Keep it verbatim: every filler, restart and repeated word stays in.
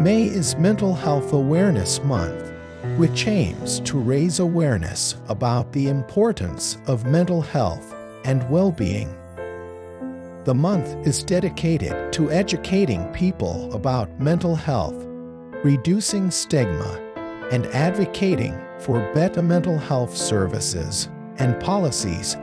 May is Mental Health Awareness Month, which aims to raise awareness about the importance of mental health and well-being. The month is dedicated to educating people about mental health, reducing stigma, and advocating for better mental health services and policies